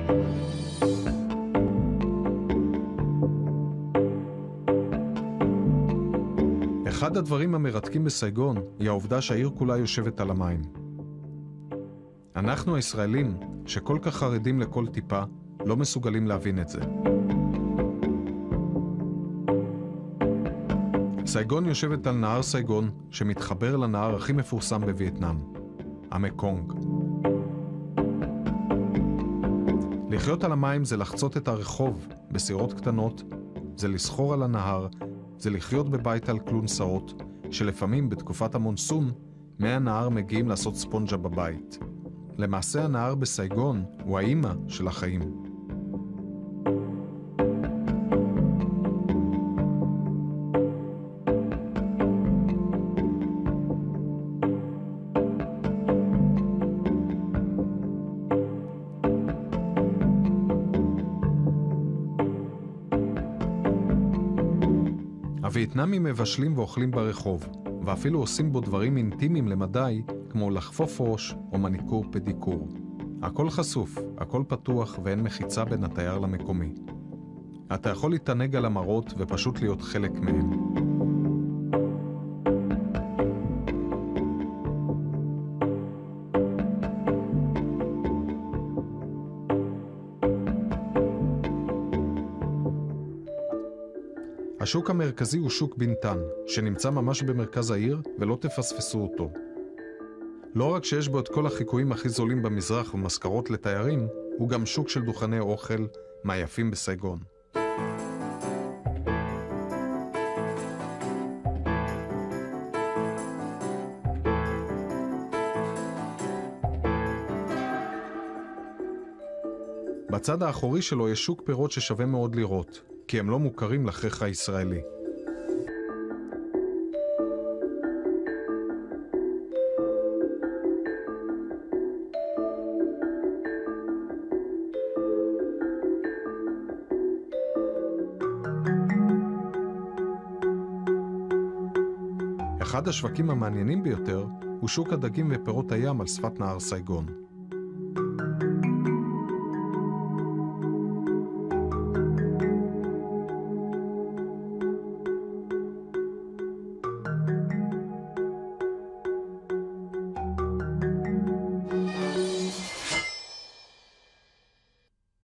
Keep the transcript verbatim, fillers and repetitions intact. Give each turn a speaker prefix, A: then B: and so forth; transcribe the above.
A: אחד הדברים המרתקים בסייגון היא העובדה שהעיר כולה יושבת על המים. אנחנו הישראלים, שכל כך חרדים לכל טיפה, לא מסוגלים להבין את זה. סייגון יושבת על נהר סייגון, שמתחבר לנהר הכי מפורסם בווייטנאם, המקונג. לחיות על המים זה לחצות את הרחוב בסירות קטנות, זה לסחור על הנהר, זה לחיות בבית על קלונסאות, שלפעמים בתקופת המונסון, מי הנהר מגיעים לעשות ספונג'ה בבית. למעשה הנהר בסייגון הוא האימא של החיים. הווייטנאמים מבשלים ואוכלים ברחוב, ואפילו עושים בו דברים אינטימיים למדי, כמו לחפוף ראש או מניקור פדיקור. הכל חשוף, הכל פתוח ואין מחיצה בין התייר למקומי. אתה יכול להתענג על המראות ופשוט להיות חלק מהם. השוק המרכזי הוא שוק בינתן, שנמצא ממש במרכז העיר ולא תפספסו אותו. לא רק שיש בו את כל החיקויים הכי זולים במזרח ומזכרות לתיירים, הוא גם שוק של דוכני אוכל מהיפים בסייגון. בצד האחורי שלו יש שוק פירות ששווה מאוד לראות, כי הם לא מוכרים לכרך הישראלי. אחד השווקים המעניינים ביותר הוא שוק הדגים ופירות הים על שפת נהר סייגון.